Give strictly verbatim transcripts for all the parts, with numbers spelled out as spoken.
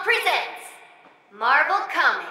presents Marvel Comics.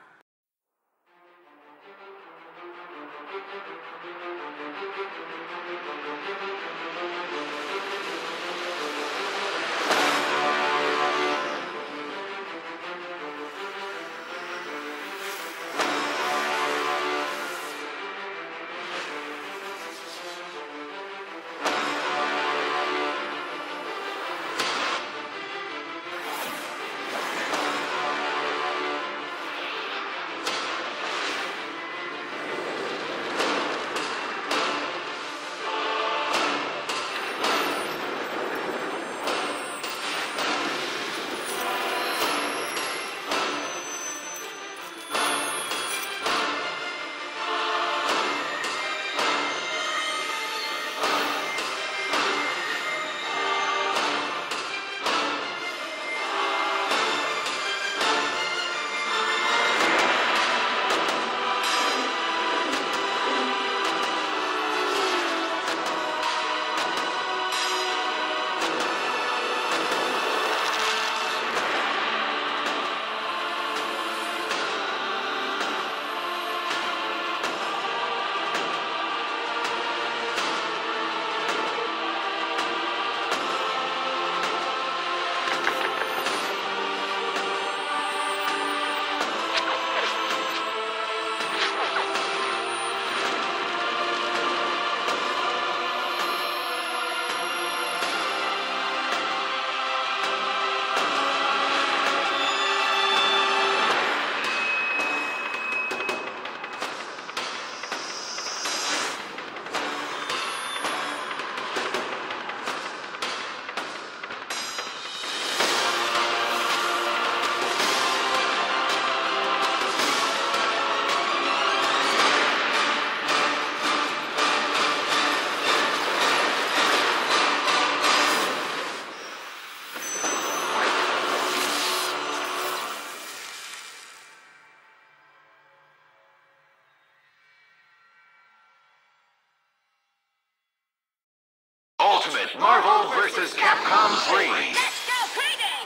Ultimate Marvel versus. Capcom three. Let's go crazy!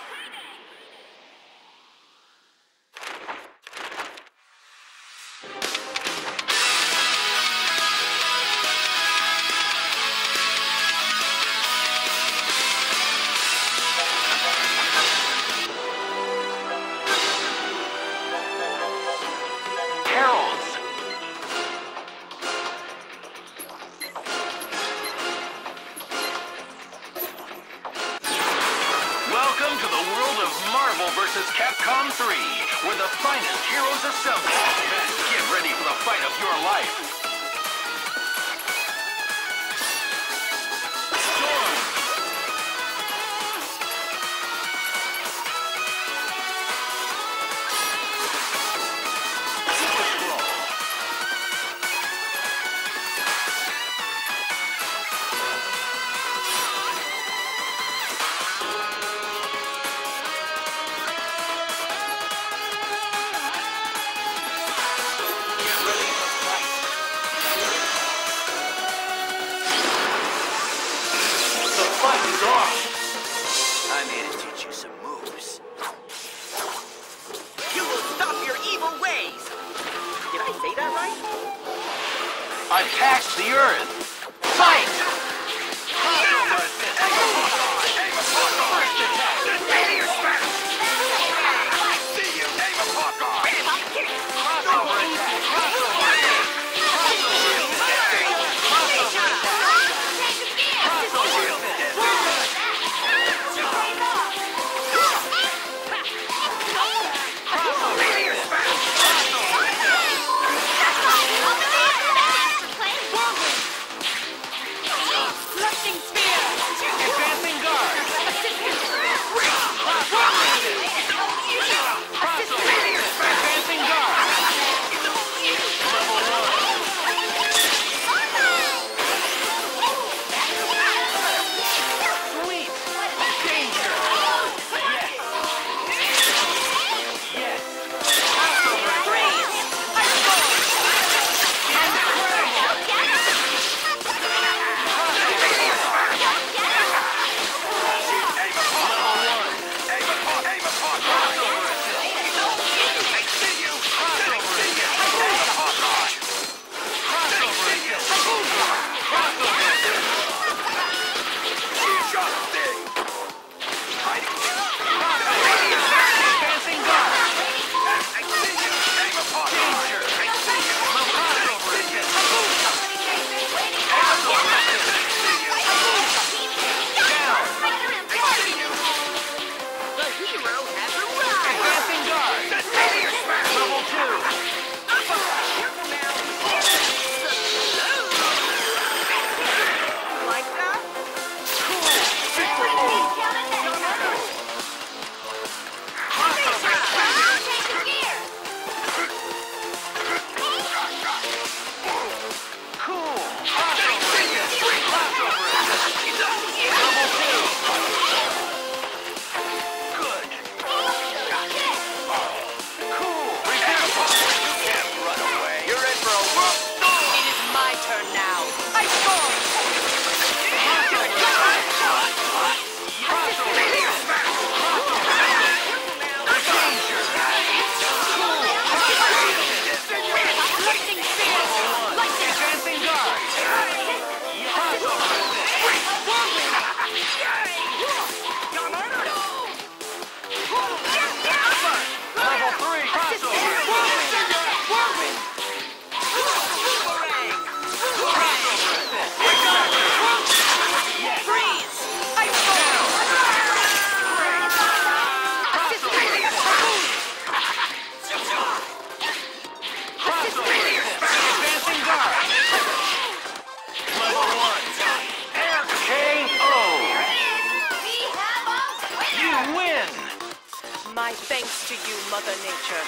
Heralds. Welcome to the world of Marvel versus. Capcom three, where the finest heroes assemble. Get ready for the fight of your life. I'm here to teach you some moves. You will stop your evil ways! Did I say that right? Attack the earth. Fight! First attack. See you. Crossover attack. Crossover attack. Thanks to you, Mother Nature.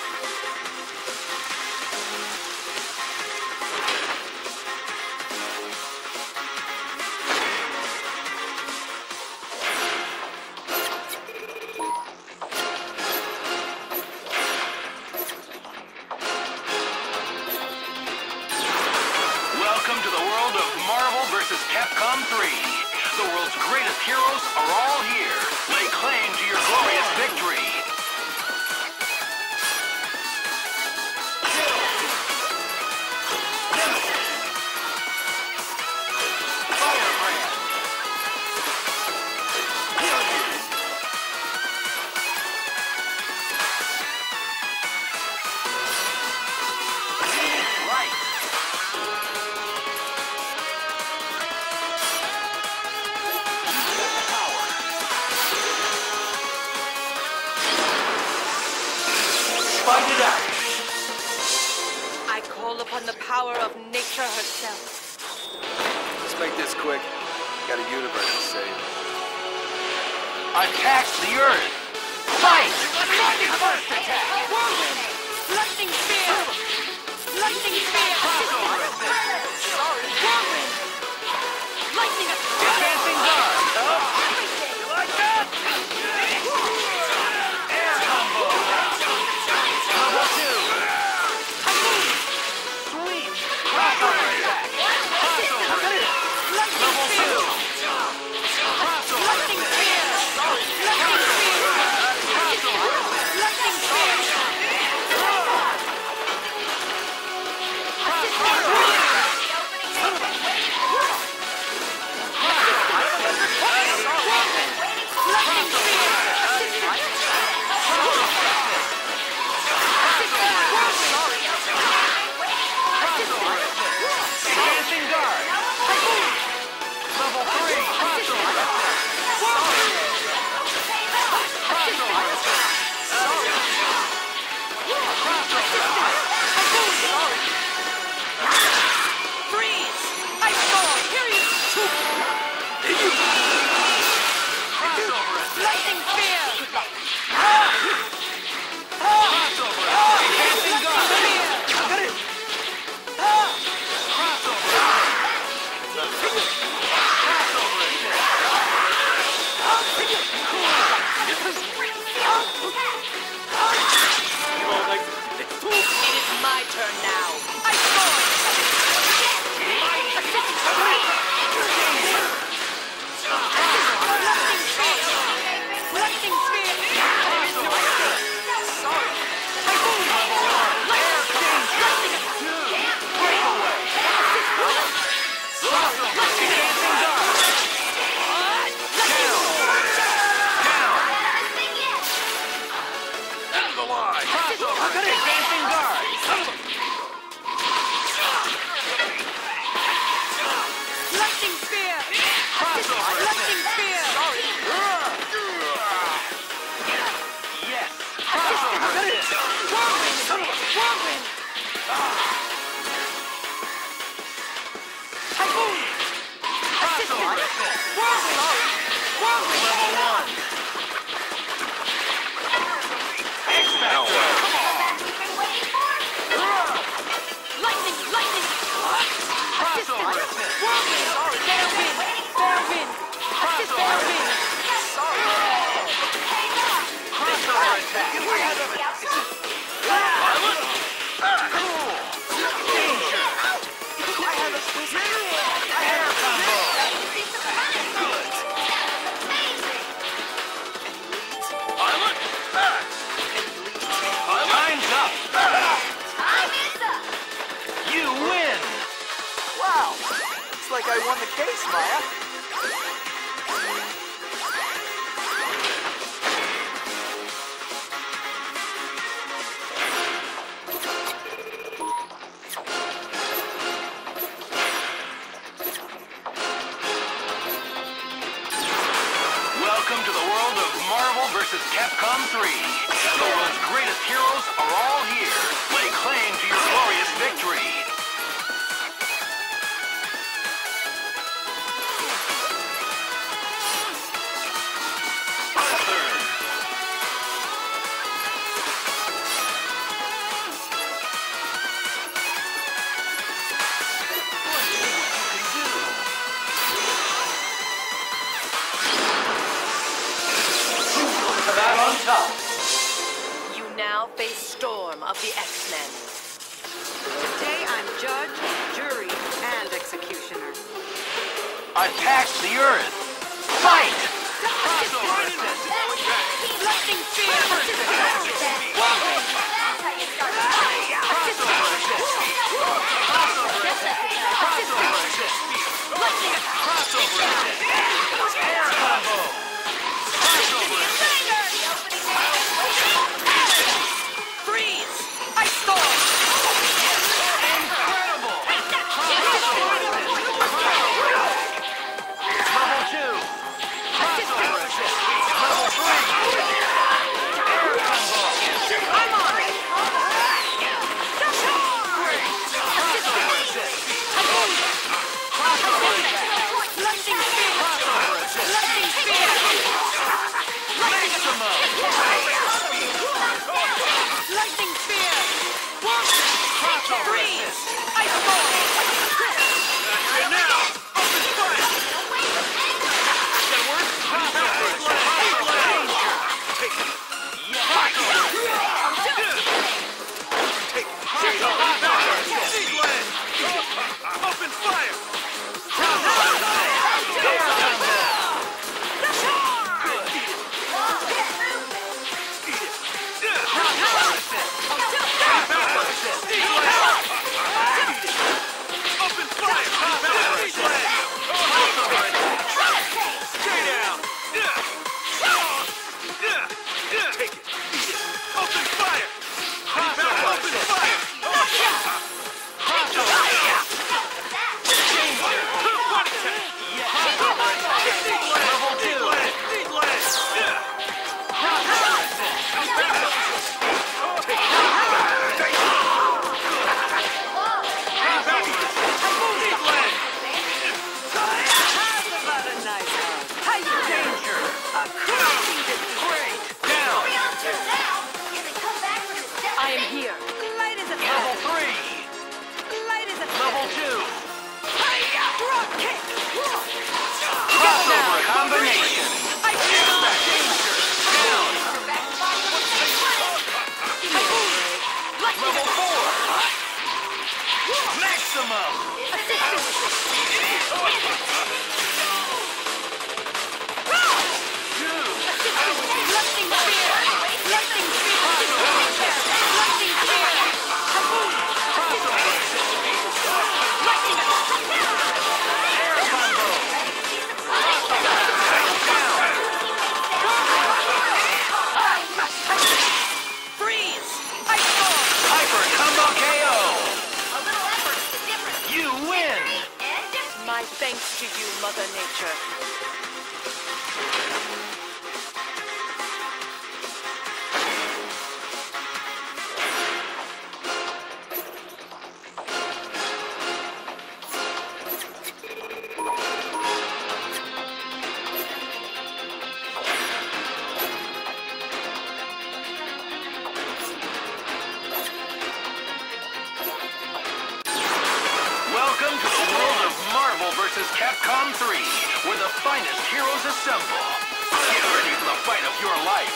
Welcome to the world of Marvel versus Capcom three. The world's greatest heroes are all here. Lay claim to your glorious victory. Fight it out! I call upon the power of nature herself. Let's make this quick. Got a universe to save. Attack the Earth! Fight! Lightning first attack! Whirlwind! Lightning spear! Lightning spear! Sorry! Whirlwind! Lightning spear! Advancing guard! You like that? Air combo! Level two! Sweep! Crossover attack! Crossover attack! Lightning Level spear! two! Crossover Lightning spear! Lightning spear! Lightning spear! Lightning Advancing guard! Level three! Crossover freeze! Ice storm! Period! Lightning spear! Advancing guard! It is my turn now. Ice storm! Lightning spear! Lightning spear! There is no escape. Sorry. Typhoon! Lightning! Lightning! Breakaway! Lightning! Advancing guard! End of the line! Crossover! Advancing guard! Lightning spear! Crossover! Lightning spear! Yes! Crossover! Whirlwind! Whirlwind! Typhoon! Crossover! Whirlwind! Whirlwind! Level one! X-Factor! Lightning! Lightning! Crossover! Whirlwind! Bear win! Bear win! Assist bear win! Crossover attack! Danger! I have a specific air combo! Pilot, back! Time's up! You win! Wow! It's like I won the case, Maya. Welcome to the world of Marvel versus Capcom three. The world's greatest heroes are all here. Lay claim to your glorious victory. up. You now face Storm of the X-Men. Today I'm judge, jury, and executioner. I've taxed the Earth. Fight! Lightning Spear! Freeze! Ice Storm! Incredible! Level two. Crossover assist. Level three. Air combo. I'm on it! Crossover assist. Crossover attack! Lightning Spear! Crossover assist. Lightning Spear! Maximum. Lightning Spear! Crossover Freeze! assist. Ice Storm! And now, open fire. That works. Crossover assist. Danger. Take it. Crossover assist. Take it. Crossover assist. Open fire. Crossover assist. Air combo. Crossover assist. Crossover assist. Open fire. Crossover assist. Crossover attack. Stay down. Take it. Open fire. Crossover open fire. Crossover assist. Danger. Crossover attack. Level two. Crossover assist. Danger. A crushing defeat. Down. I am here. Light as a Level feather. three. Light as a Level feather. two. Drop kick. Crossover combination. I feel Danger. Down. Level four. Maximum. Two. Lightning Spear! Lightning Spear! Lightning Spear! Crossover assist. Air combo. Freeze! Ice Storm! Hyper combo K O. You win. My thanks to you, Mother Nature. Welcome to the world of Marvel versus Capcom three, where the finest heroes assemble. Get ready for the fight of your life.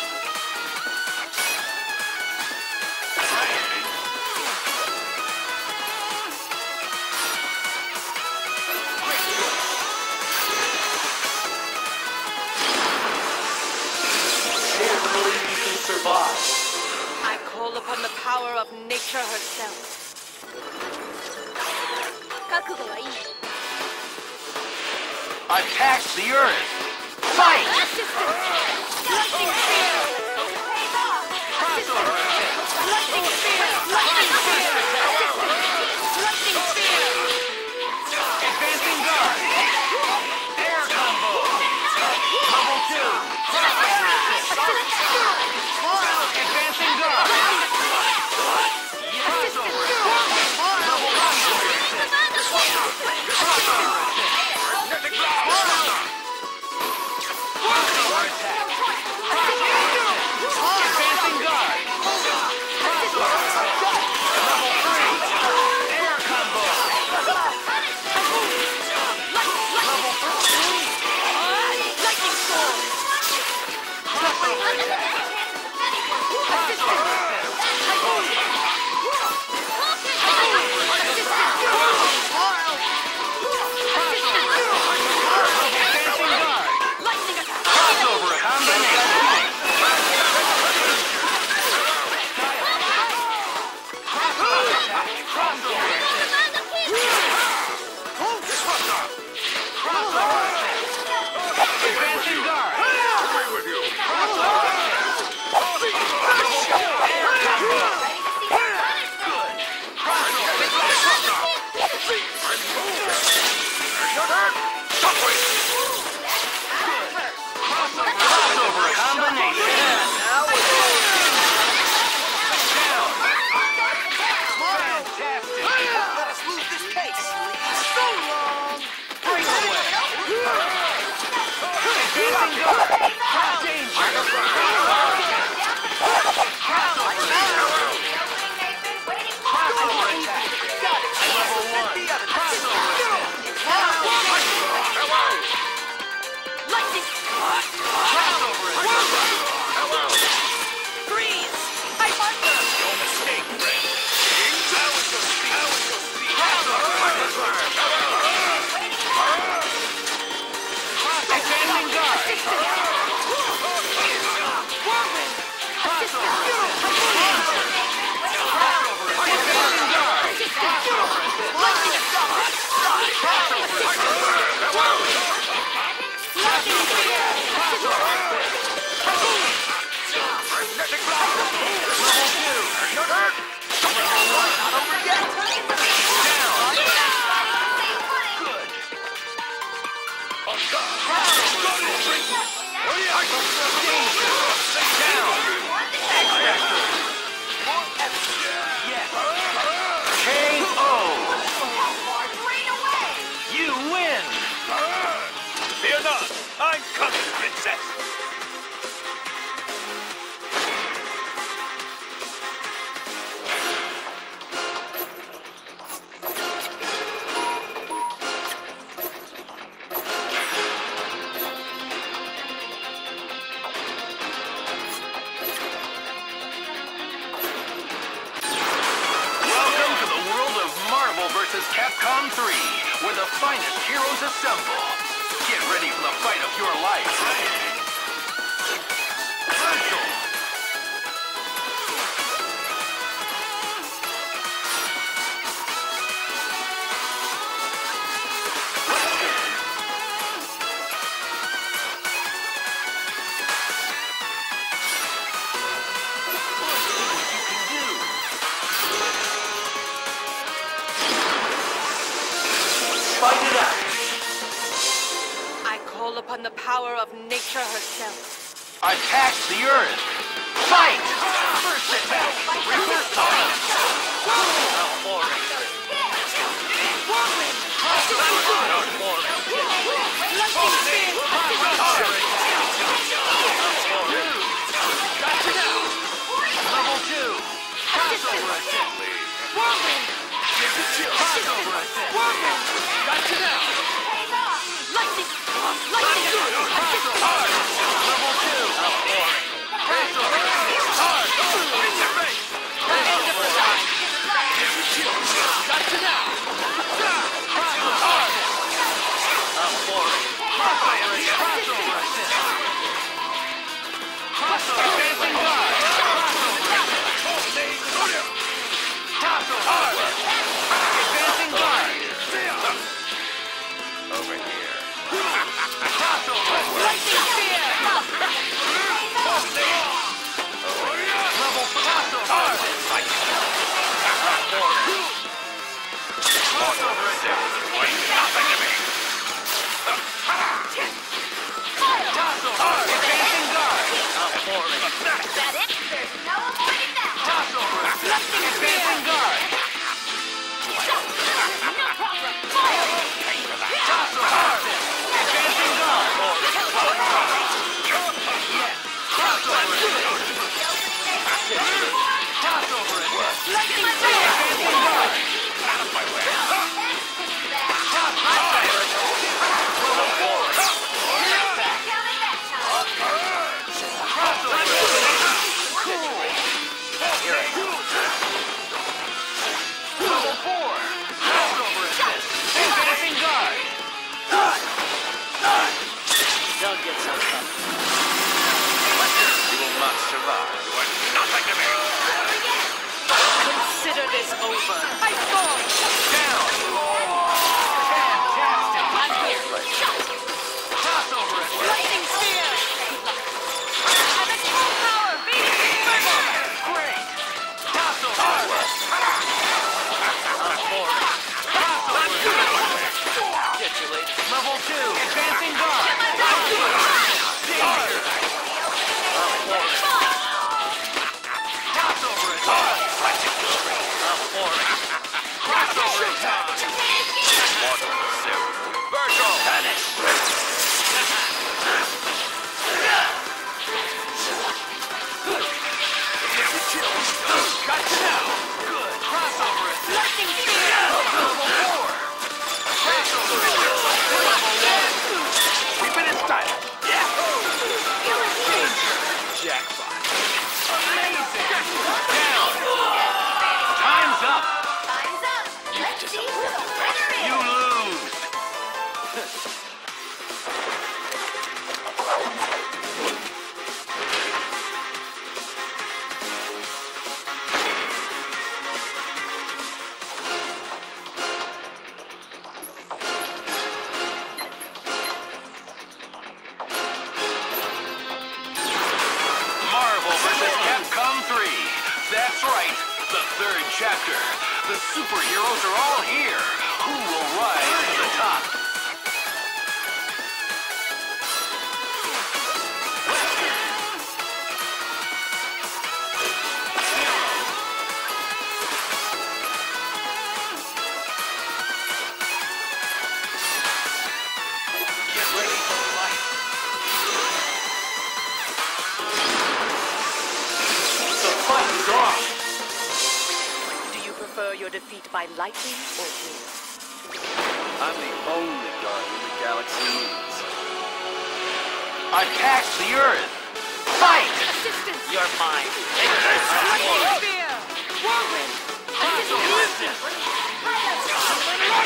Dare to believe you can survive. I call upon the power of nature herself. I've taxed the Earth. Fight! Lightning Spear! Crossover assist. Lightning Spear! Lightning Spear! Lightning Spear! Advancing guard. Air combo. Level two. Crossover assist. Advancing guard. Crossover assist. Level one. Crossover assist. Crossover attack. Crossover assist. Advancing guard. Crossover assist. Capcom three, where the finest heroes assemble. Get ready for the fight of your life. Virtual. Fight it out. I call upon the power of nature herself. Attack the earth. Fight! First attack. Reverse time. Level two. Crossover attack. Whirlwind. Crossover attack. Whirlwind. Gotcha now. Lightning! Lightning! Hard. Level two. Crossover attack. Hard. In your face. Crossover attack. Gotcha now. Crossover hard. Crossover attack. Crossover attack. Crossover advancing guard. Crossover hard. Advancing guard. Over here. Crossover. Lightning spear. Level crossover. Hard. Crossover attack. Nothing to me. Crossover. Hard. Advancing guard. That it? There's no avoiding that. Crossover. Advancing guard. No problem. Fire! Crossover. Hard. Advancing guard. Yes. Crossover. Crossover. Lightning Advancing guard. Out of my way. Crossover. Level four. Counted that time. Crossover. Level four. Crossover assist. Advancing guard. Don't get so tough. You will not survive. You are nothing to me. Consider this over. I fall! Down. Fantastic. I'm here. Crossover assist. Lightning spear! I'm at full power! Beating Great. Crossover assist. Get you later. Level two. Advancing guard. Danger. Crossover attack. Crossover attack. Mortal pursuit. Virtual. Vanish. Gotcha now. Good. Crossover attack. lightning spear! Level four. Crossover attack. Level one. Keep it in style. Danger. Jackpot. Amazing. Down. Time's up. Time's up. Let's see who the winner is. You lose. Marvel versus Capcom three. That's right. The third chapter. The superheroes are all here. Who will rise to the top? Get ready for fight. The fight is on. Do you prefer your defeat by lightning or wind? I'm the only guardian the galaxy needs. Attack the Earth. Fight! Assistance! You're mine. Lightning spear! Whirlwind! Crossover assist.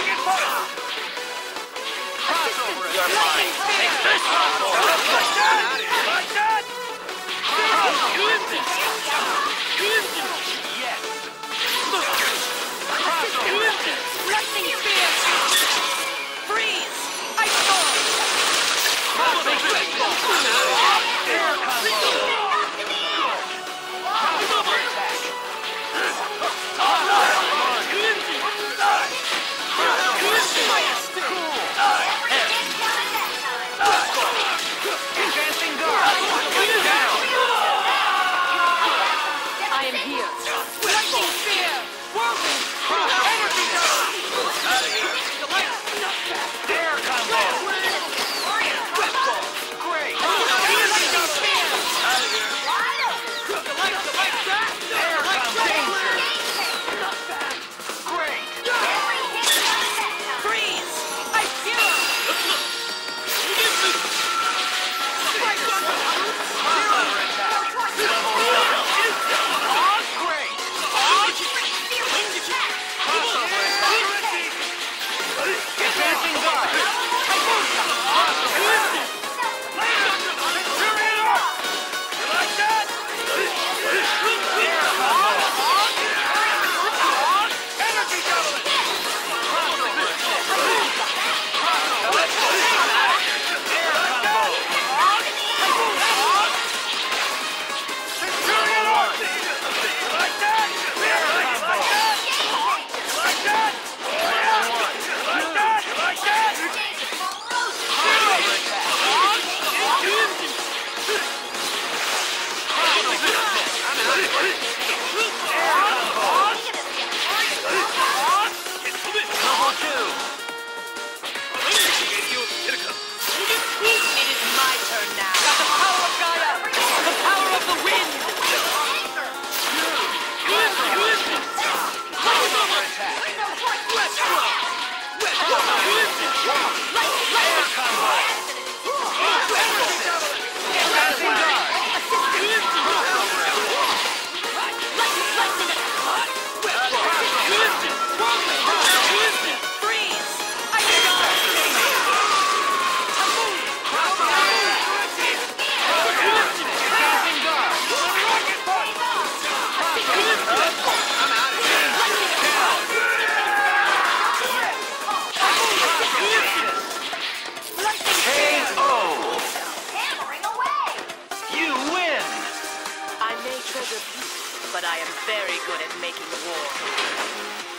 good at making war.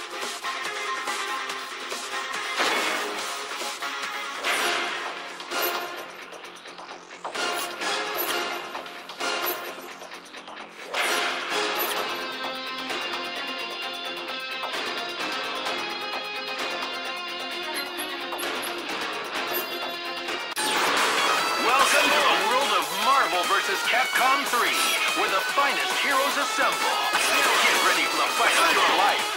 Welcome to the world of Marvel versus Capcom three, where the finest heroes assemble. Get ready for the fight of your life.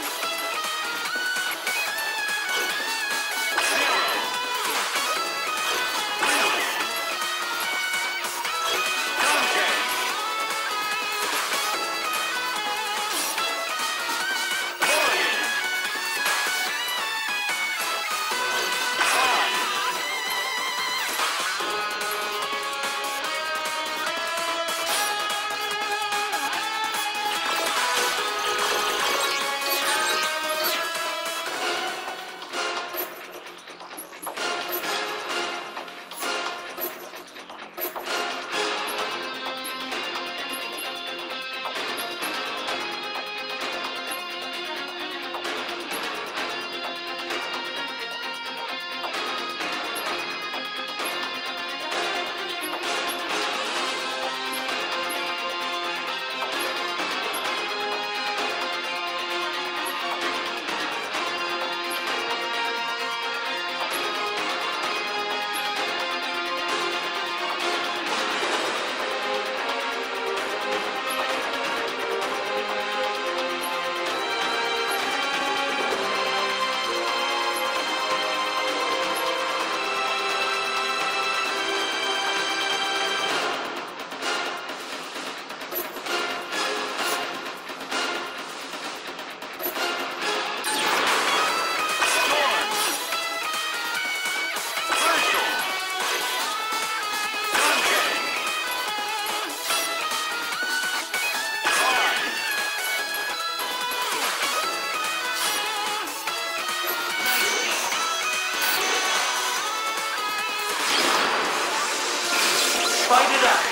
Fight it out.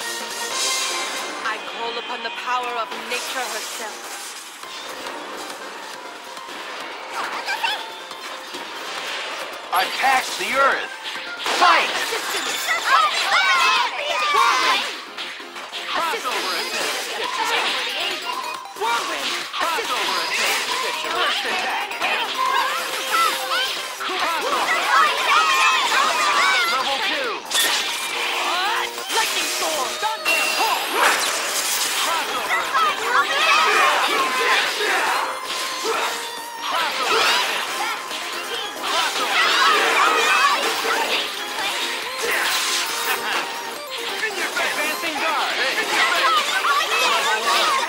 I call upon the power of nature herself. Attack the earth. Fight! Crossover attack. Crossover attack. First attack. Level two. Lightning storm! Crossover attack. Crossover attack. Advancing guard. Level one.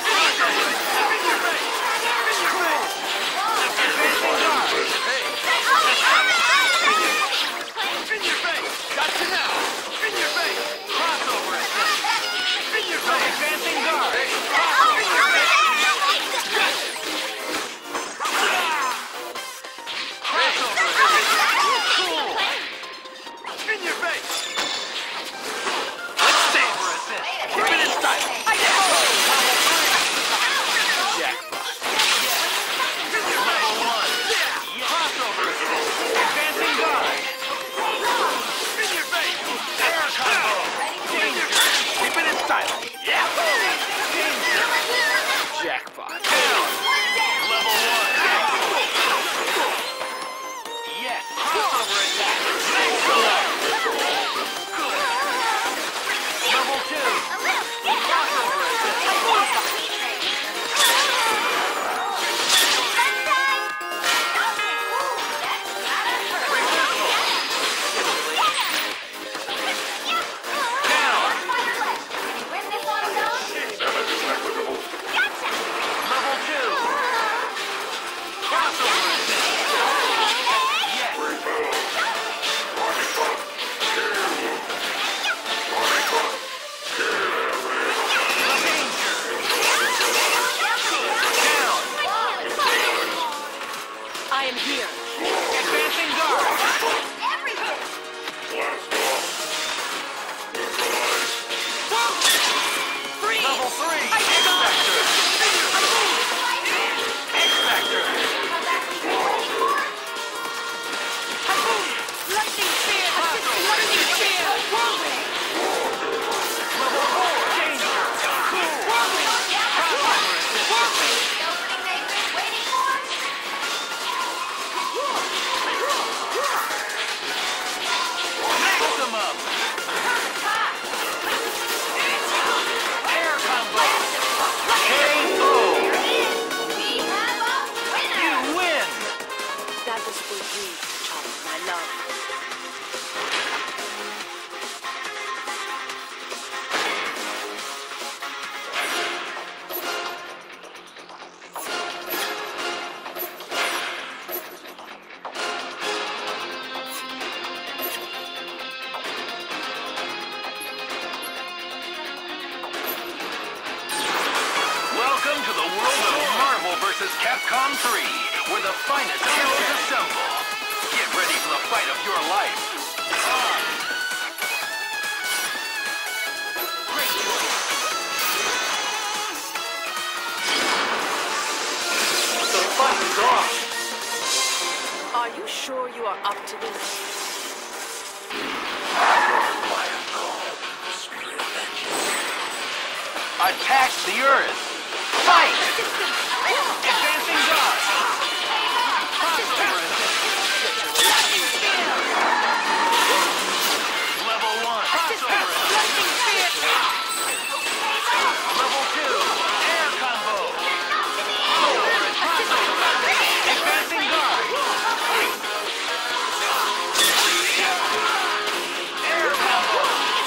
versus Capcom three, where the finest heroes assemble. Get ready for the fight of your life. On. Great choice. The button's off. Are you sure you are up to this? Attack the Earth. Fight! Advancing guard. Crossover Level one. Crossover Level two. Air combo. Advancing guard. Air combo.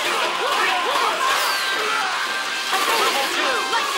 Level two.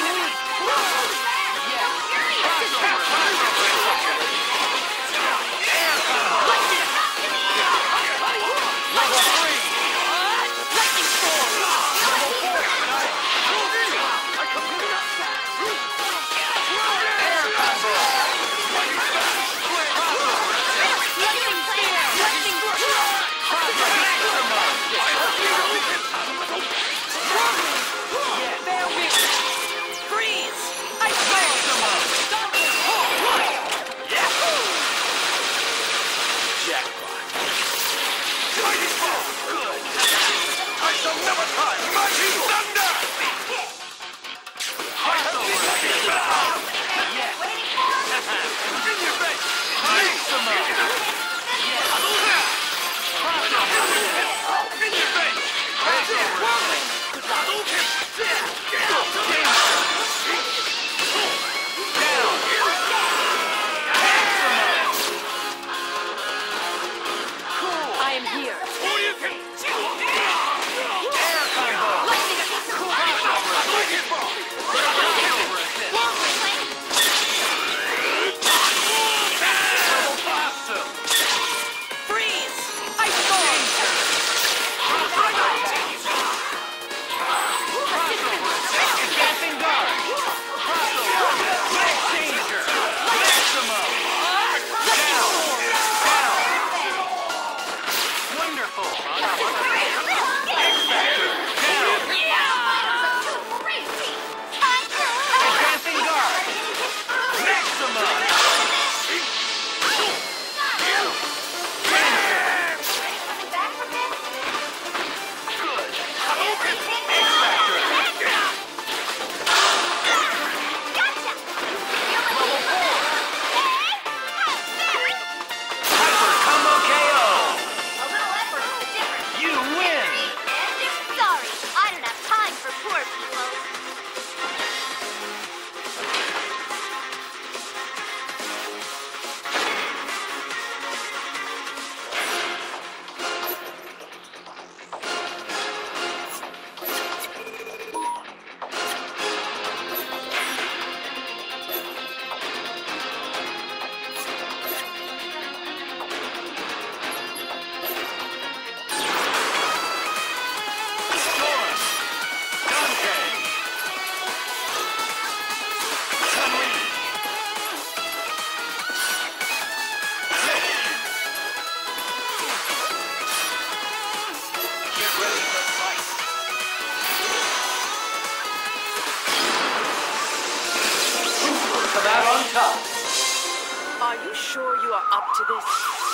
Are you sure you are up to this?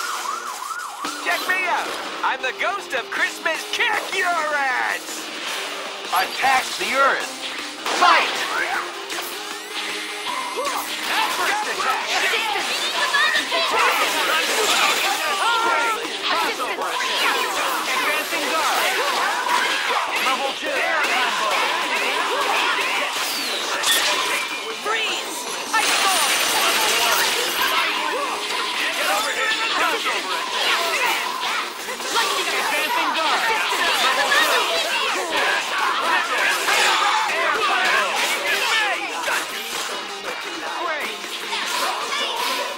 Check me out! I'm the ghost of Christmas Kick Your Ass! Attack the Earth. Fight! First attack. Crossover attack. Advancing guard. Level two. Air combo. Freeze! Ice ball! Level one. Get over here. Crossover attack. Advancing guard. Level two. Air combo. Great.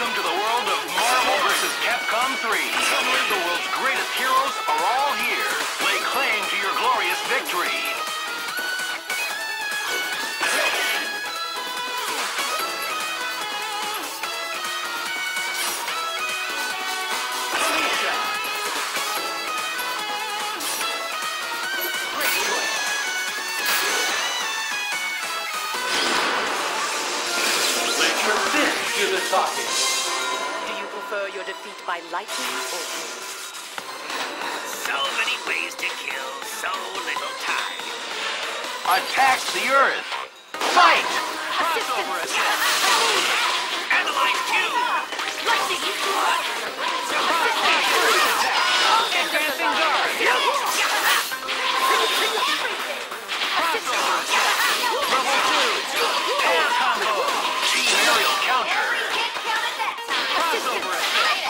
Welcome to the world of Marvel versus Capcom three. The world's greatest heroes are all here. Lay claim to your glorious victory. Do the talking. Do you prefer your defeat by lightning or wind? So many ways to kill so little time. Attack the Earth. Fight! Analyze you! Lightning! Advancing guard! Level two. Air combo. Team aerial counter. Can't count it that time. Crossover attack.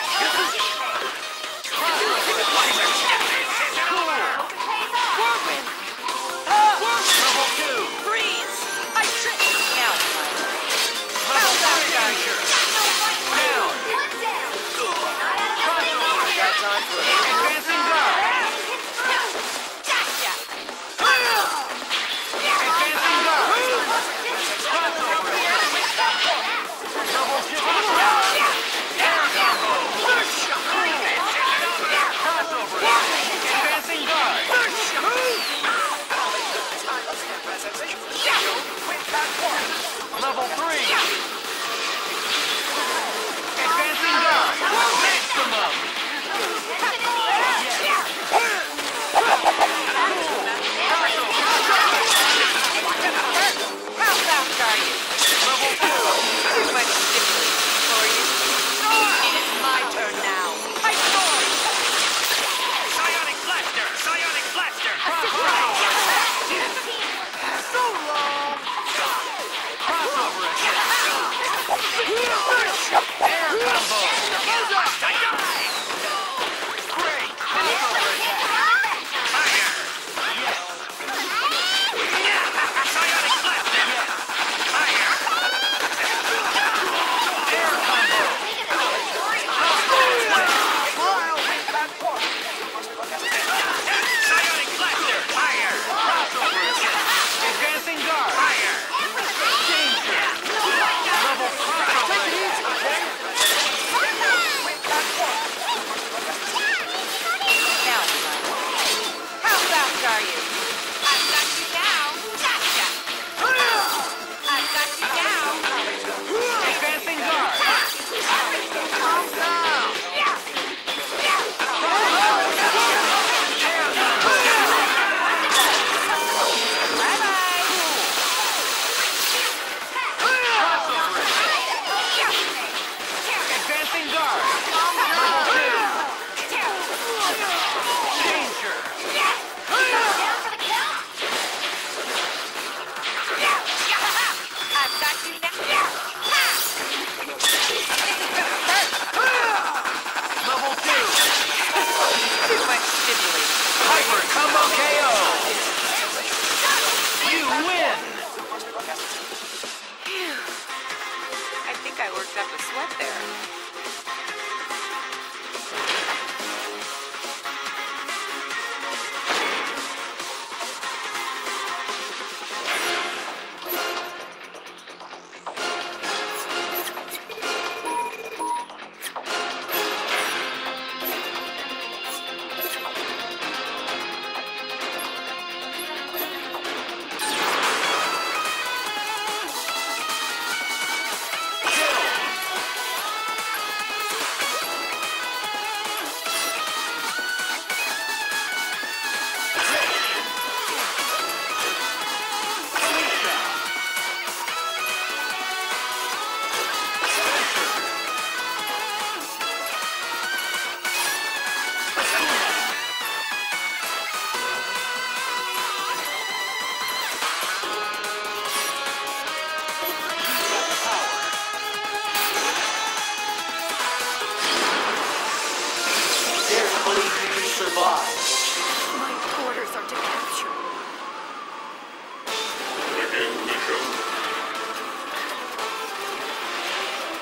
Level two. Freeze! I tricked you! Now, Level three. Down. One down.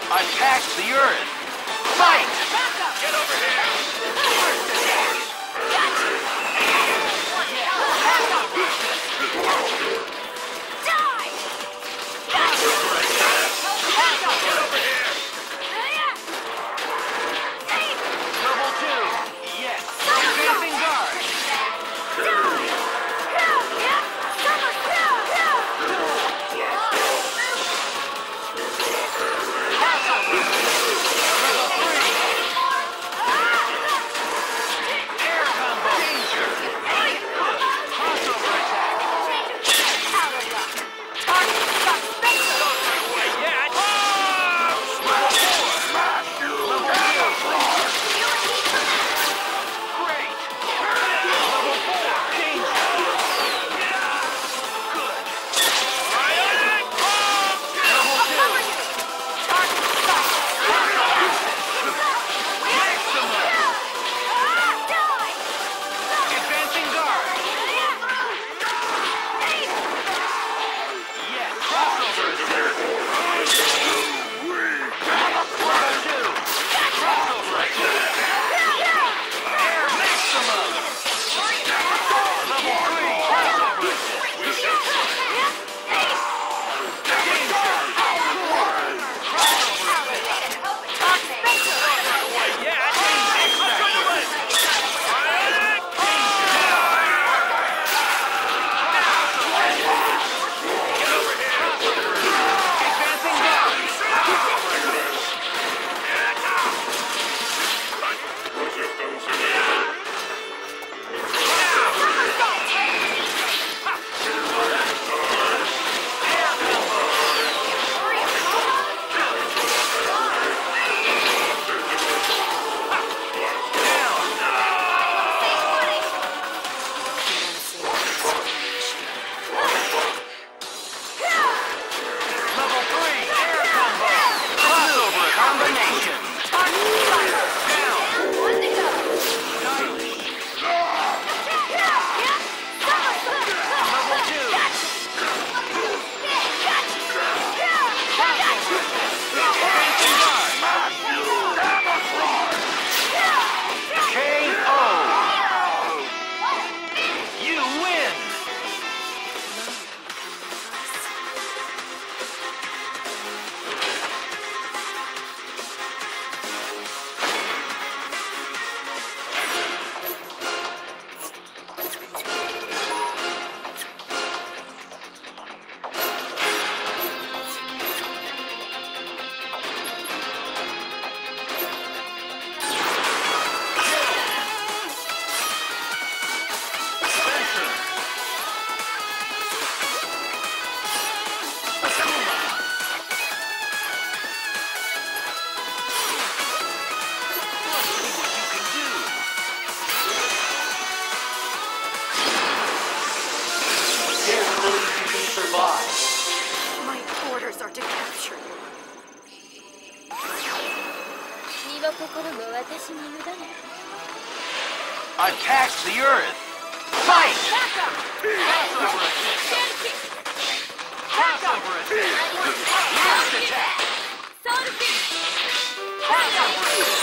Attack the Earth! Fight! Get over here! Double two! Yes! Advancing guard! Air combo! Danger! Crossover attack! Great! Level four! Danger! Good! Level two! Maximum! Advancing guard! Yes! Crossover attack! Level two! Crossover attack! Air maximum! Level three! Crossover attack! Danger! Advancing guard! Air combo! Level three! Air combo! Crossover combination! Down! Level two! K O! You win! Can't believe you can survive. My orders are to capture you. 身の心も私に委ね Attack the Earth! Fight! Crossover attack! Crossover attack! Last attack! Crossover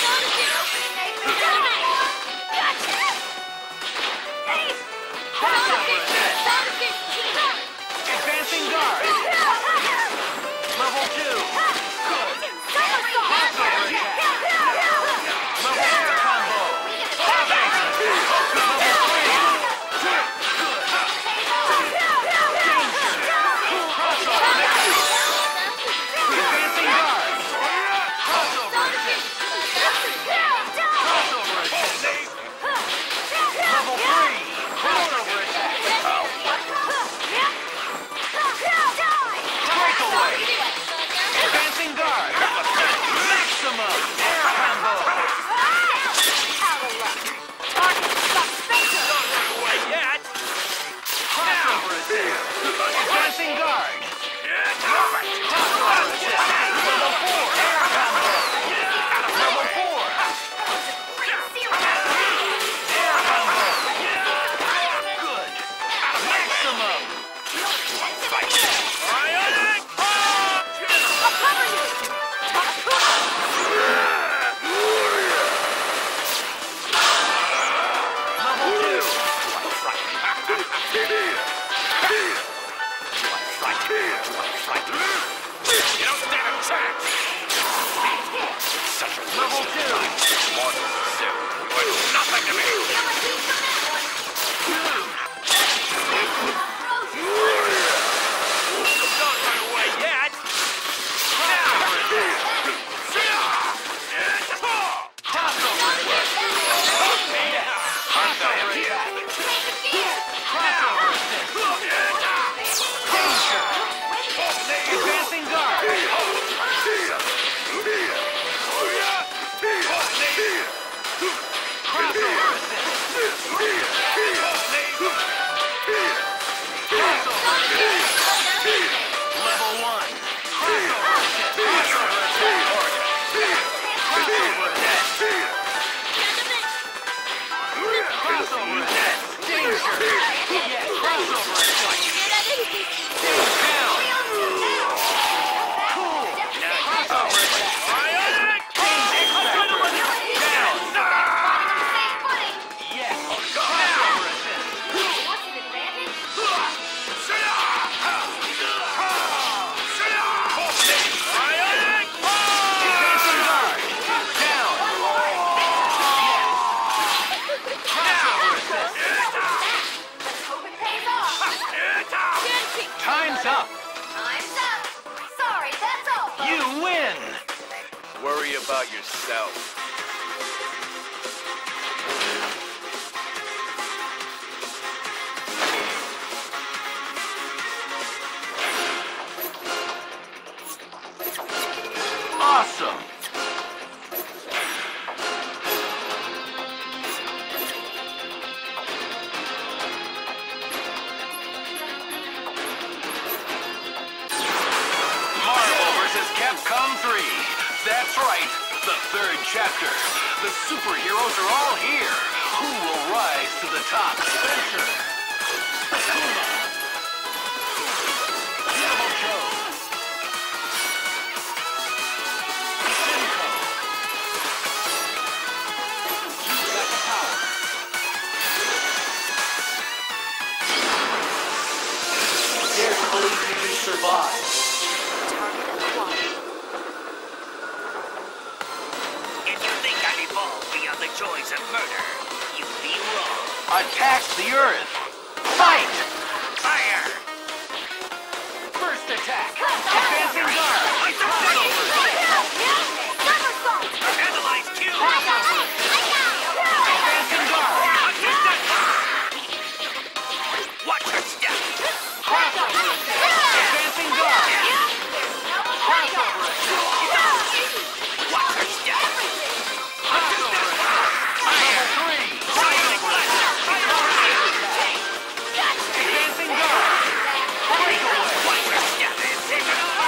Crossover attack! Advancing guard! Level two! Good! Crossover attack! Level air combo! Level three! Good! Danger! Crossover attack! Advancing guard! Crossover attack! Crossover attack! Level three! Crossover attack! Level two. Mortal suit. You are nothing to me. Don't run away yet. Advancing guard. Crossover Level one. Crossover assist. Crossover assist. Crossover assist. Crossover assist. Danger. Yes, crossover assist. Down. Cool. Crossover assist. Danger. Down. Yes. Crossover assist. Advancing guard. Down. Yes. Crossover assist. Time's up. Time's up. Sorry, that's all. folks. You win. Worry about yourself. Awesome. Marvel versus Capcom three. That's right, the third chapter. The superheroes are all here. Who will rise to the top? Spencer. Akuma. Double Joe. Simcoe. You got the power. Dare to believe you can survive. Target acquired. If you think I'm evolved beyond the joys of murder, you'd be wrong. Attack the Earth. Fight! Fire! First attack. Advancing guard. Analyze Q! Advancing guard. Watch your step! Crossover assist. Advancing guard. Crossover assist. Watch your step! Crossover assist. Level three. Crossover assist. Advancing guard. Breakaway. Watch your step!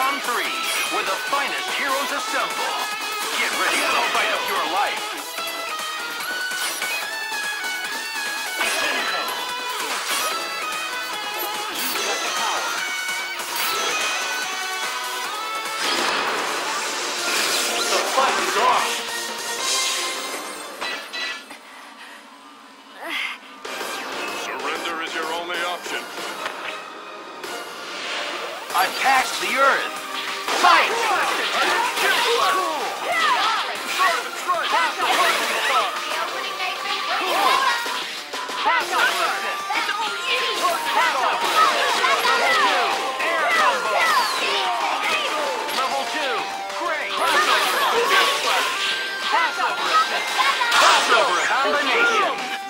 Capcom three, where the finest heroes assemble. Get ready for the fight of your life. The fight is on! Surrender is your only option. Attack the Earth. Fight! Level two. Great. Crossover combination.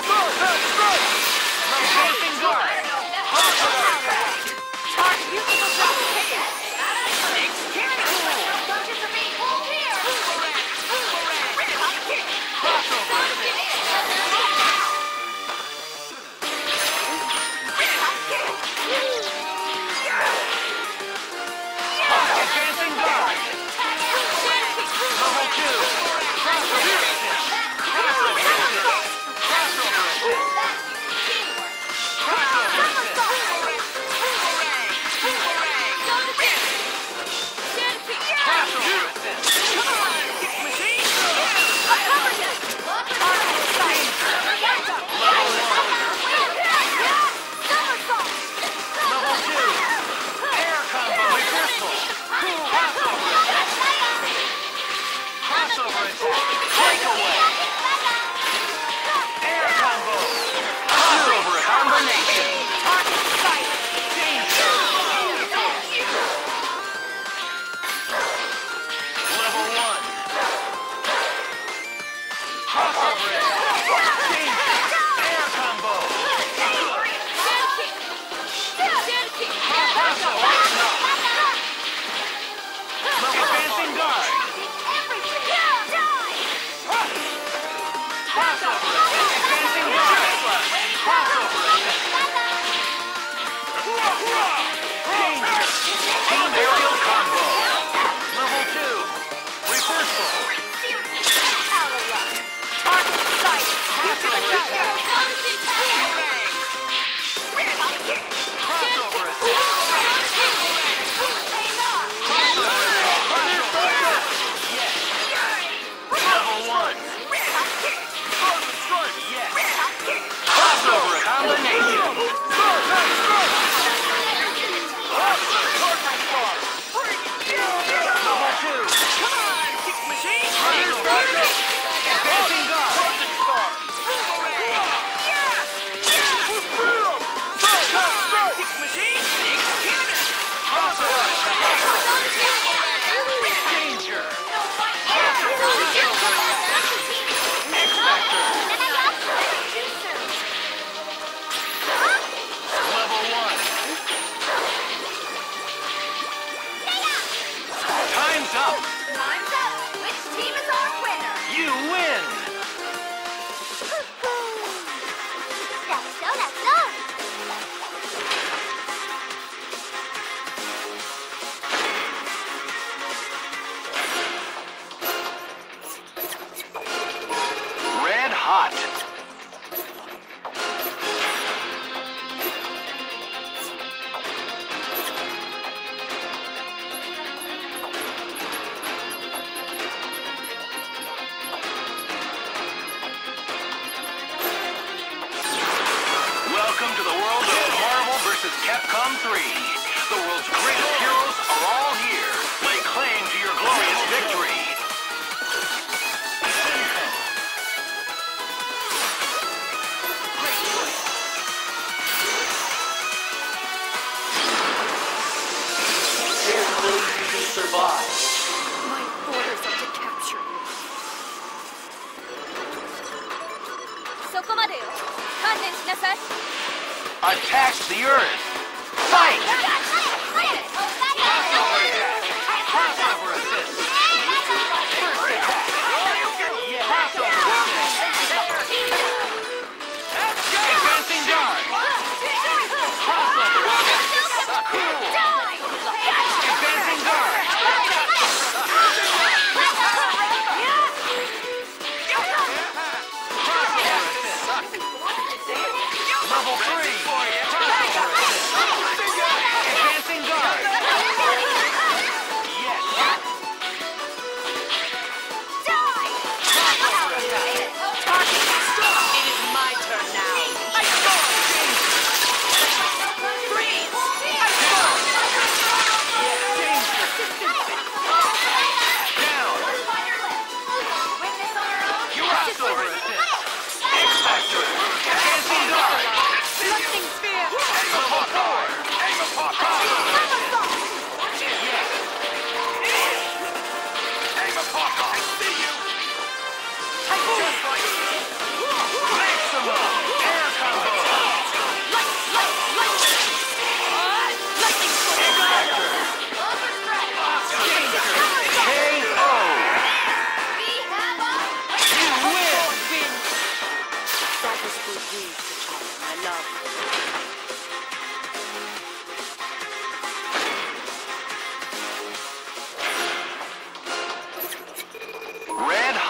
Advancing guard. Advancing guard. Level two. Crossover assist. Crossover assist. Crossover assist. Crossover assist. Crossover assist. Level two. Air combo reversal. Crossover attack. Crossover attack. Breakaway. Air combo. Crossover combination. Danger. Level one. Crossover attack. Danger. Air combo. Advancing guard. Crossover. Advancing guard. Crossover. Danger. Team aerial combo. Level two. Reversal. Crossover attack. Level one. Yes. Crossover combination. Level two. Crossover. Advancing guard. Danger. Level one. Time's up. Time's up. Which team is our winner? You win. That's so, that's so. Red hot. Welcome to the world of Marvel versus. Capcom three. The world's greatest heroes are all here. Lay claim to your glorious victory. Great choice. There's little you can survive. My orders are to capture you. そこまでよ。観念しなさい。 Attack the Earth. Fight! Crossover assist. First attack. Crossover assist. Advancing guard. Crossover assist. Cool. Advancing guard.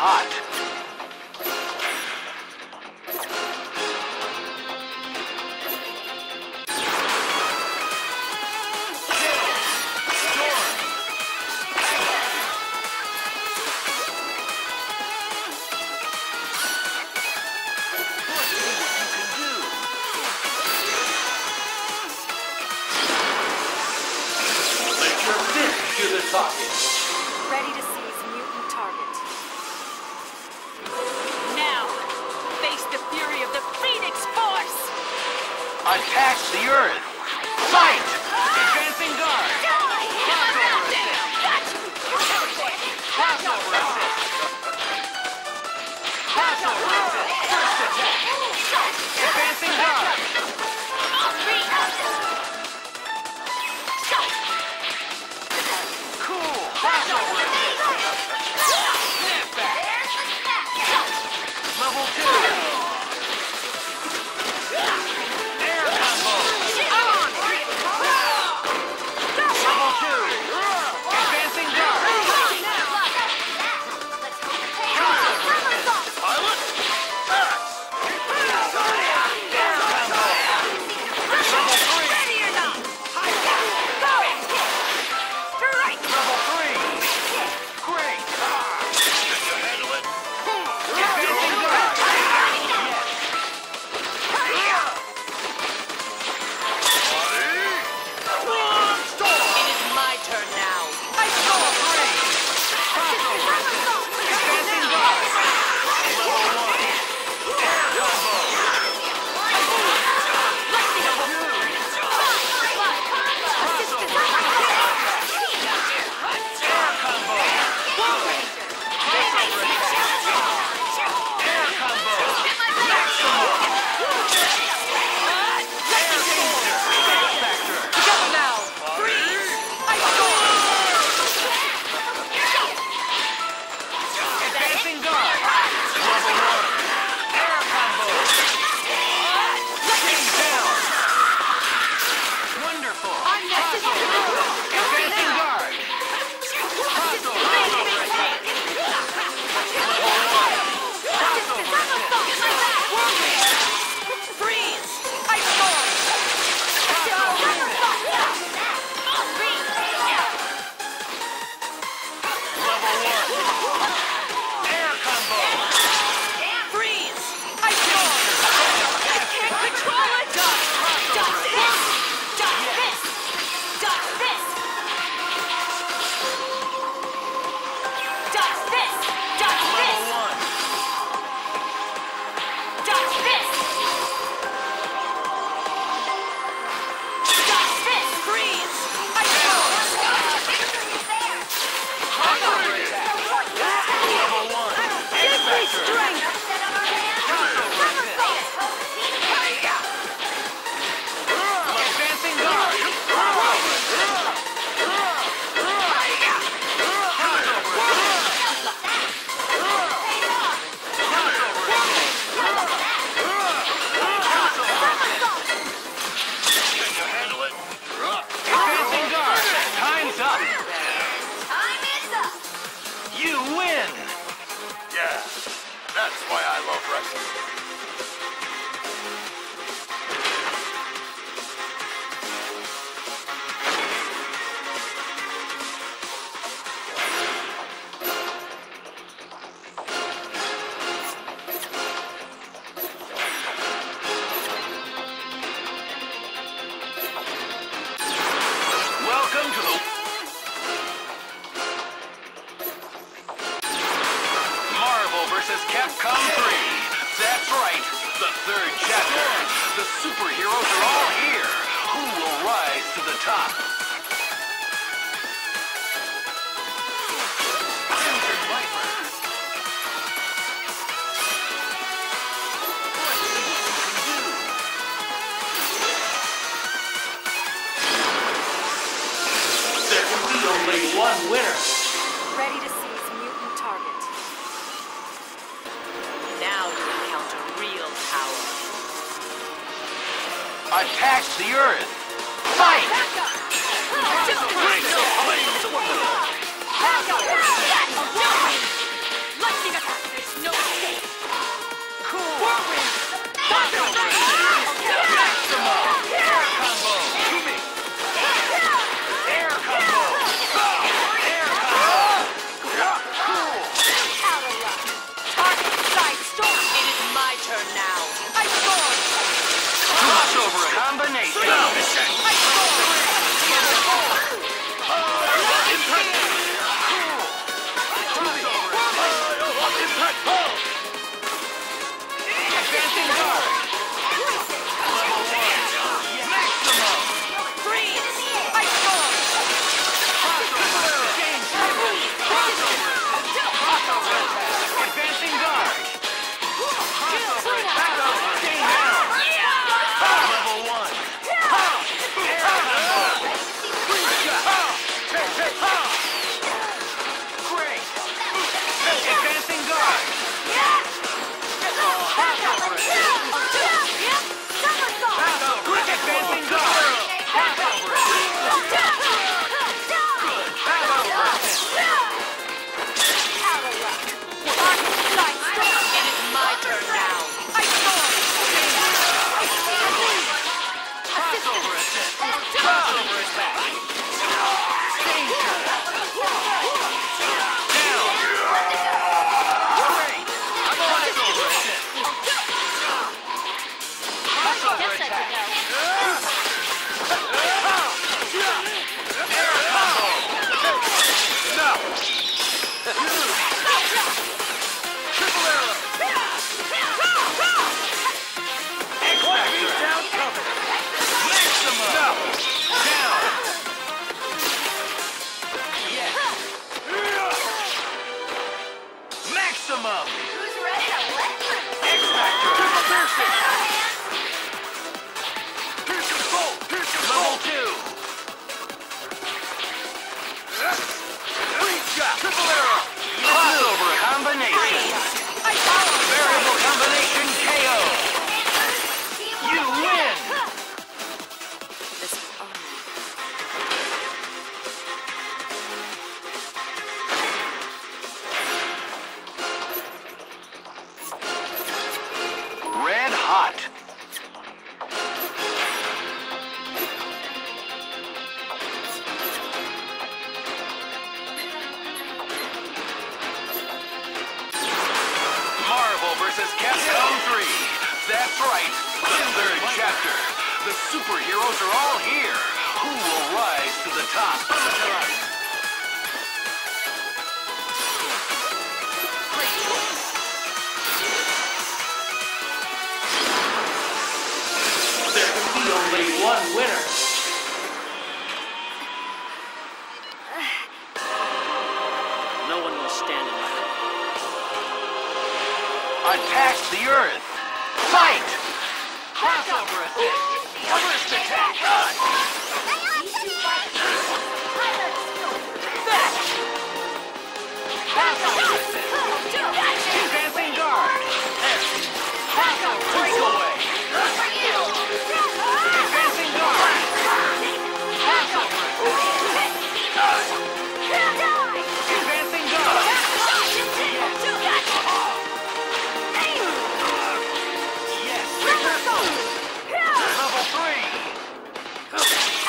hot. Do the talking. Ready to seize mutant target. Now, face the fury of the Phoenix Force! Attack the Earth. Fight! Advancing guard. Crossover assist. Crossover assist. First attack. Advancing guard. Cool. Crossover assist. Snap back. Level two. Air combo. Level two. Advancing guard. Pilot. Air combo. Level three. Level three. Great. Can you handle it? Advancing guard. Yes. It is my turn now. I saw Crossover assist. Advancing guard. Level one. Air combo. Level two. Crossover assist. Air combo. Crossover assist. Air combo. Maximum. Air phaser. Fast factor. Together now. Freeze. I saw. Advancing guard. Level one. Air combo. Chain down. Wonderful. Advancing guard. Crossover. Attack. Level one. Crossover assist. Freeze. I saw. Level one. Air combo. Freeze. I saw. I can't control it. Dot. Dot this. Dot this. Dot this. Dot this. Dot this. Level one. Dot this. Dot this. Freeze. I saw. Crossover attack. Level one. X factor. Strength. Crossover assist. Advancing guard. Crossover assist. Crossover assist. Crossover assist. Can you handle it? Advancing guard. Time's up. Time is up. You win. Yeah, that's why I love wrestling. Welcome to the Marvel versus Capcom three. That's right, the third chapter. The superheroes are all here. Who will rise to the top? Injured Viper. Let's see what you can do. There can be only one winner. Ready to seize mutant target. Now you encounter real power. Attack the Earth. Fight! Back up! Crossover attack. Danger. Down. Great. I'm on it. Crossover assist. Crossover Guess I attack. could go. Air combo. No! Triple arrow. X-Factor. Down cover. Maximum. No! Down. Yes. Maximum. Who's ready to let you? X-Factor. Triple piercing. Piercing bolt. Piercing bolt. Level two. Free shot. Triple arrow. Crossover combination. Variable combination K O. You win. This is only. Red hot. Marvel versus Capcom three. That's right. The third chapter. The superheroes are all here. Who will rise to the top? There can be only one winner. No one will stand in my way. Attack the Earth. Fight! Crossover assist. First attack. Crossover assist. Advancing guard. Breakaway. Advancing guard. Crossover assist. Advancing guard. Yes. Level three.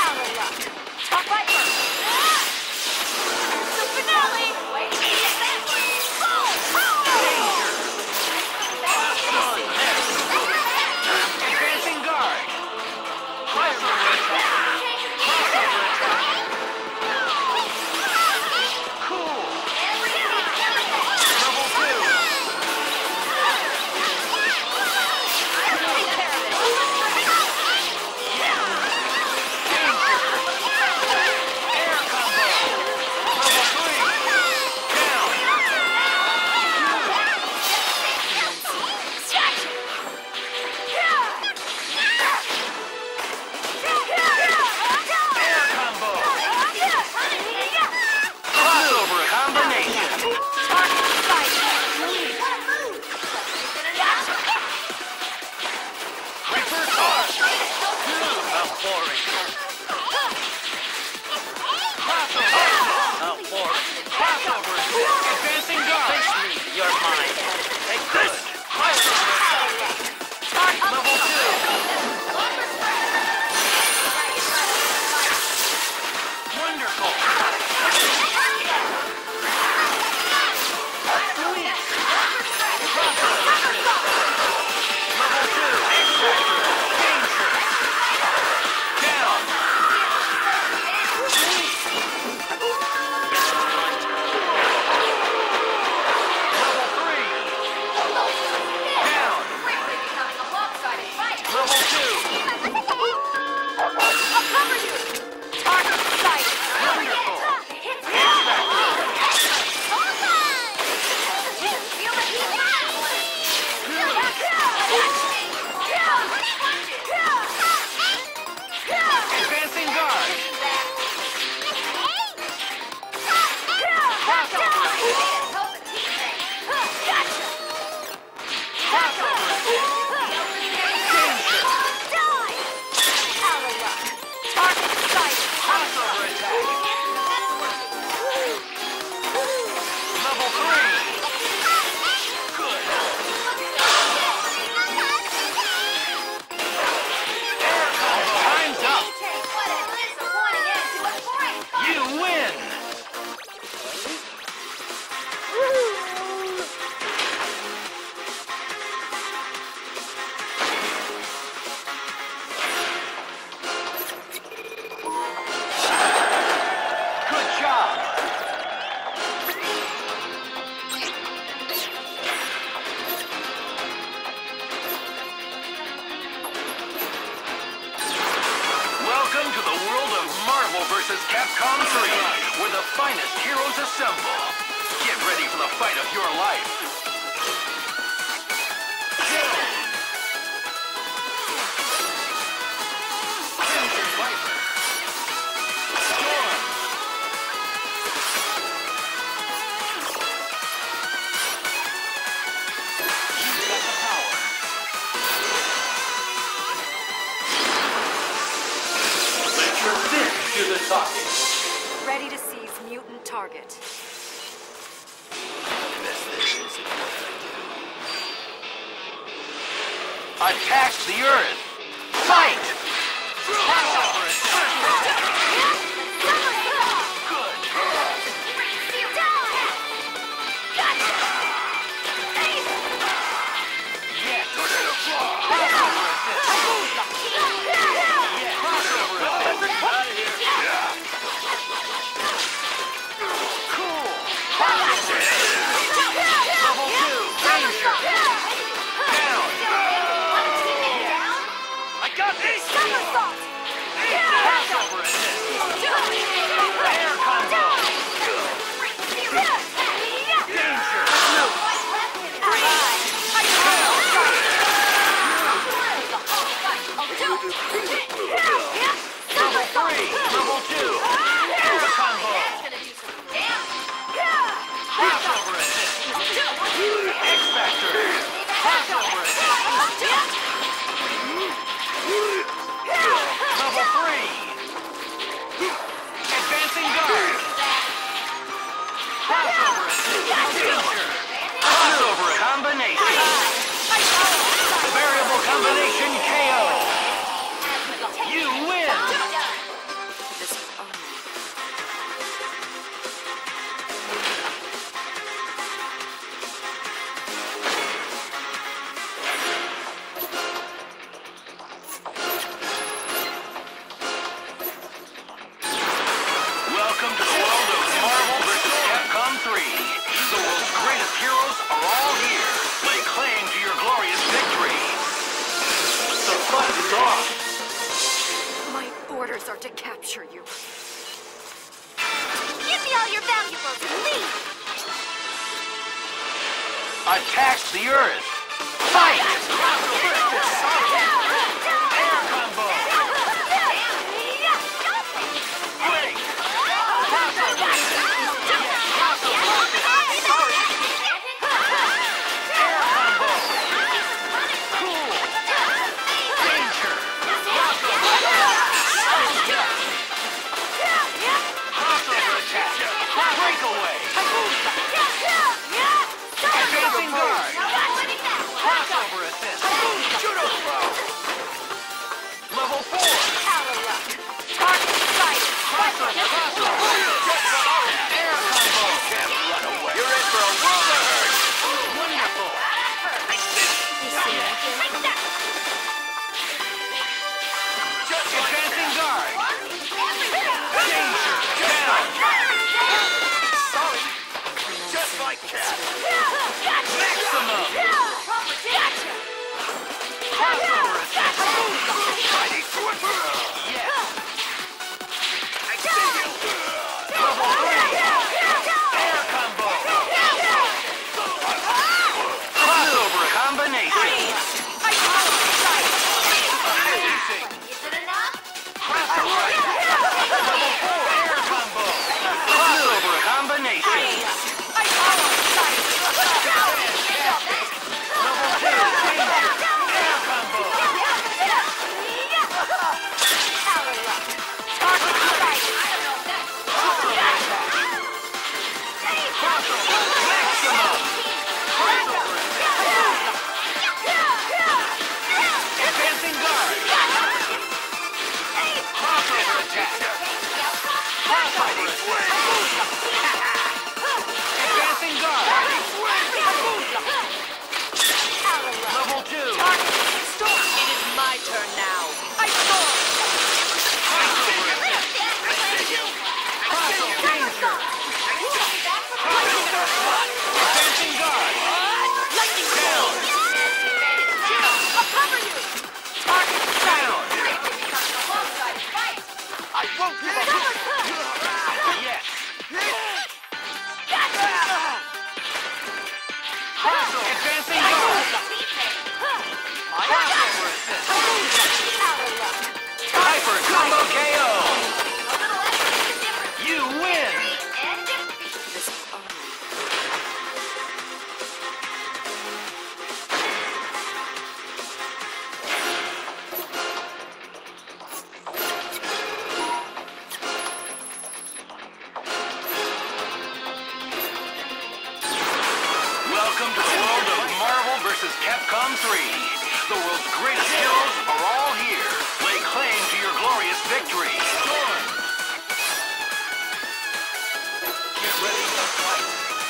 assemble. Get ready for the fight of your life. Crimson Viper. Storm. You've got the power. Let your fist do the talking. Ready to seize mutant target. Attack the Earth! Fight! Combination K O! You win! This will only. Welcome to the world of Marvel versus. Capcom three. The world's greatest heroes are all here. Lay claim to your glorious victory. The fun is on. My orders are to capture you. Give me all your valuables and leave! Attack the Earth! Fight! Air combo! Break! Air combo! Cool! Danger! Crossover attack! Breakaway! Advancing guard! Crossover assist! Judo throw! Level four! Crossover! Crossover! Air combo! Can't run away! You're in for a world of hurt! Wonderful! Just advancing guard! Danger! Down! Sorry! Just like that! Maximum! Crossover assist! Mighty Swiffer! Yes! I see you! Level three! Air combo! Crossover combination! Amazing! Crossover! Level four! Air combo! Crossover combination! Level two! Danger! Air combo! Combo K O! You win! This only. Welcome to the world of Marvel versus. Capcom three. The world's greatest heroes are all here. Lay claim to your glorious victory. Storm! Get ready to fight.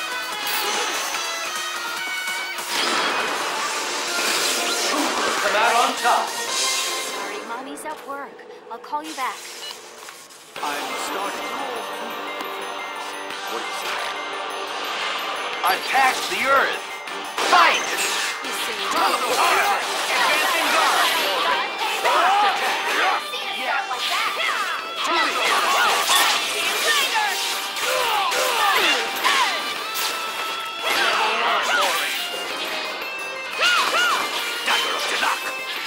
Who will come out on top? Sorry, Mommy's at work. I'll call you back. I'm starting all What is that? Attack the Earth! Fight! You silly Advancing guard! First attack! Yes! Dagger of Tanakh.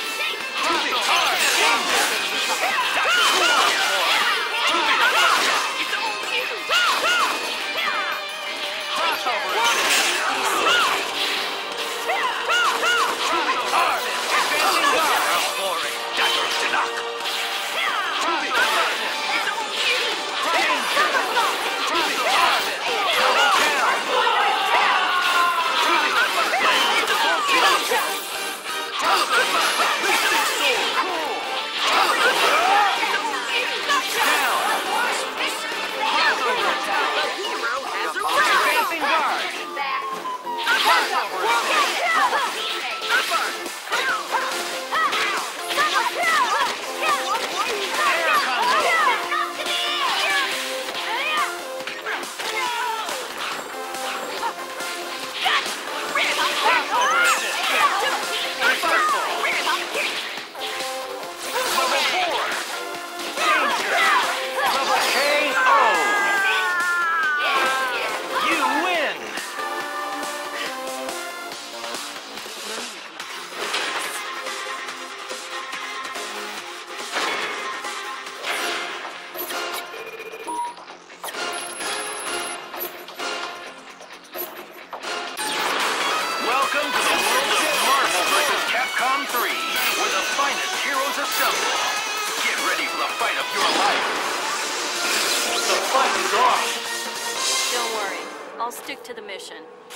I'll stick to the mission.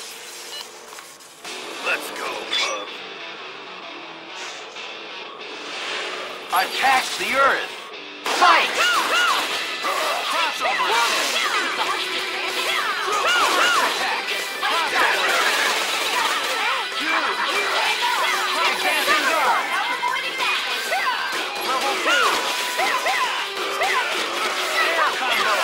Let's go, bub. Attack the Earth! Fight! Crossover! First attack! Advancing guard! Level two! Air combo!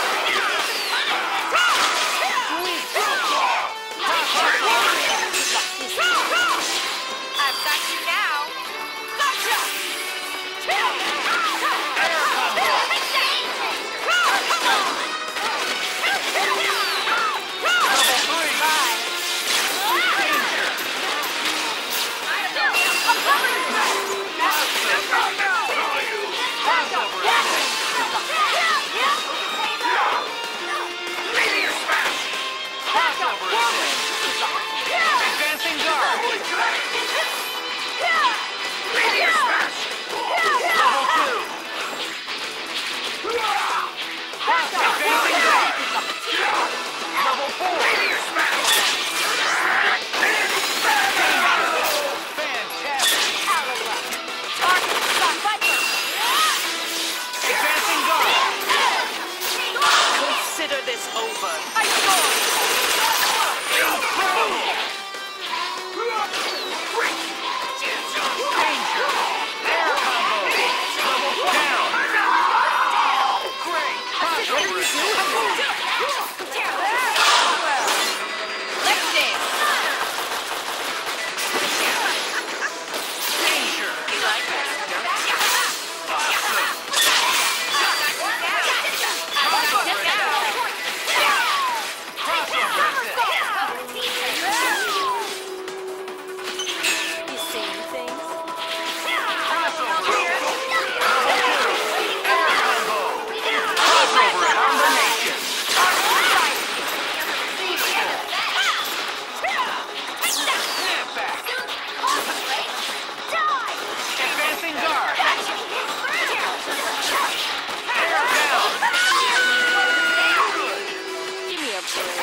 I've got you now. Gotcha! Air combo!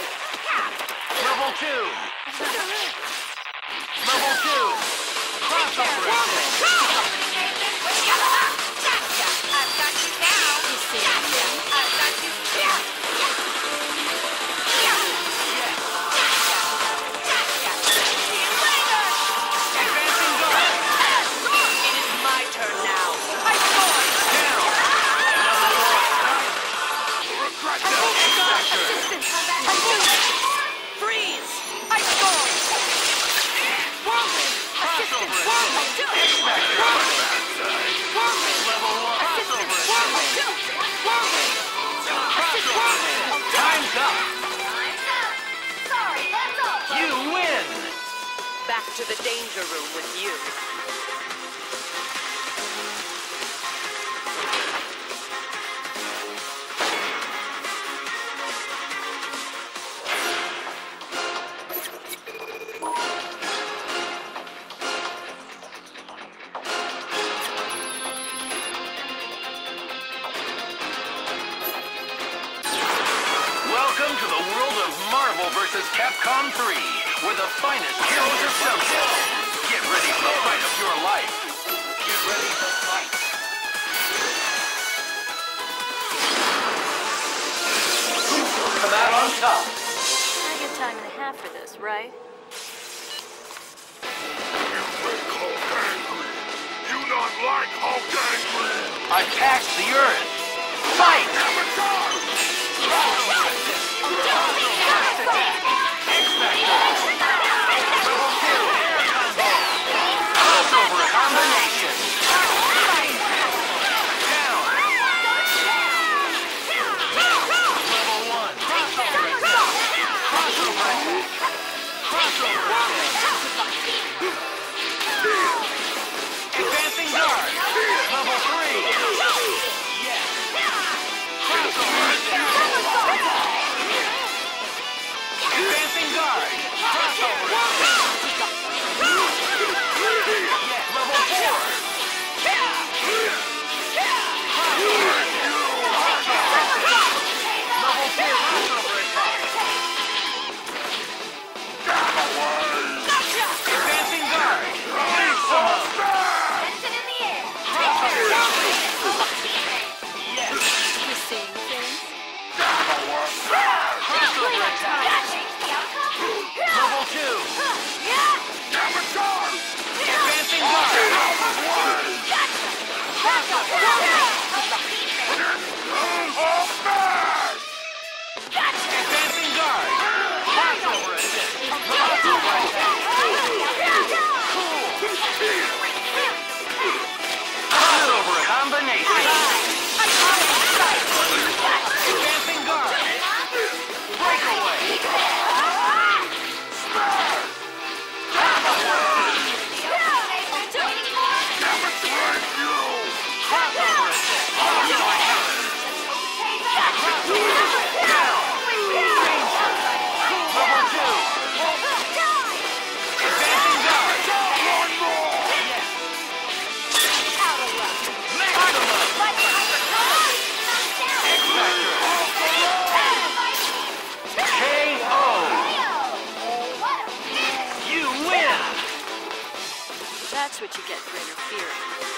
Level two. Level two. Crossover attack. I've got you now. Gotcha. I've got you. Yeah. Advancing guard. It is my turn now. I score! Down. Freeze! I score! Whirlwind! Assistant! Whirlwind! Do it! Whirlwind! Level one. Assistant! Crossover Whirlwind! attack. Do it! Whirlwind! Assistant! Whirlwind! Time's up. Time's up. Sorry, that's over. You win. Back to the danger room with you. Welcome to the world of Marvel versus Capcom three, where the finest heroes are showcased. Get ready for the fight of your life. Get ready to fight. Come out on top. I get time and a half for this, right? You not like Hulk angry. Attack the earth. Fight. Crossover combination. Down. Level one. Crossover attack. Crossover attack. Crossover attack. Advancing guard. Level three. Yes. Crossover attack. Advancing guard. Crossover attack. Yes. Level four. Crossover attack. Level two. Crossover attack. Advancing guard. Maximum. Tension in the air. Crossover attack. Yes. You're seeing things? Crossover attack. Change the outcome. Level two. Advancing guard. Advancing guard. Crossover attack. Crossover attack. Crossover combination. Advancing guard. Breakaway. Crossover attack. Down. Danger. Level two. Advancing guard. Yes. Maximum. X-Factor. K O. You win. That's what you get for interfering.